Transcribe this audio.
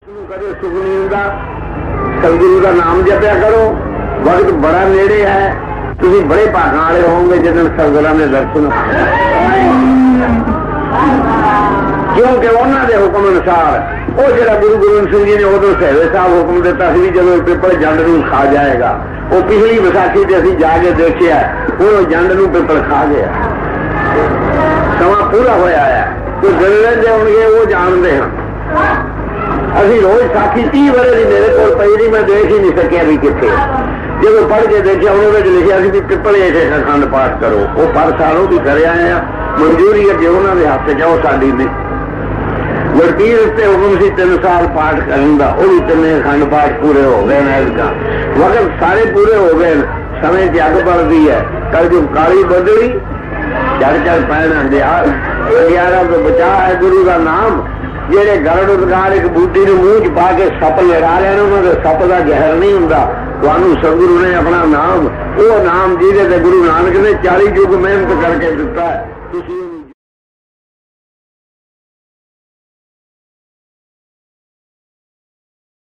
कदे सुख नहीं होगा। सतगुरु का नाम जपया करो, वक्त बड़ा नेड़े है, तुम बड़े भागण वाले होंगे जिस दिन सतगुरां दे दर्शन क्योंकि उन्होंने हुक्म अनुसार वो जो गुरु गोबिंद सिंह जी ने उदों सहवे साहब हुक्म दिता सी जब पिपल जंड नूं खा जाएगा। वो पिछली विसाखी से असीं जाके देखिया वो जंड नूं पिपल खा गया। समा पूरा होया है, कोई गणन जो होंगे वो जानते हैं। अभी रोज साखी 30 वरे की मेरे को पई नहीं, मैं देख ही नहीं सकिया भी कितने। जब पढ़ के देखिया उन्होंने लिखा भी पिपल हेठे अखंड पाठ करो। वो पर सालों भी कर आए हैं, मंजूरी है जो उन्होंने हाथ जाओ साड़ी ने वकील उत्ते हुक्म से 3 साल पाठ करूंगा, वो भी 3 अखंड पाठ पूरे हो गए हैं। वक्त सारे पूरे हो गए, समय जग बढ़ती है। कल जो काली बदली चढ़ चढ़ पैना दियार 11 तो बचा है गुरु का नाम। जेडे गरड़ उदगार एक बूटी ने मूँह च पा के सप लड़ा लेना, उन्होंने सप का जहर नहीं होंगे। तुहानू सतगुरु ने अपना नाम, वो नाम जिहदे ते गुरु नानक ने 40 युग मेहनत करके दिता है।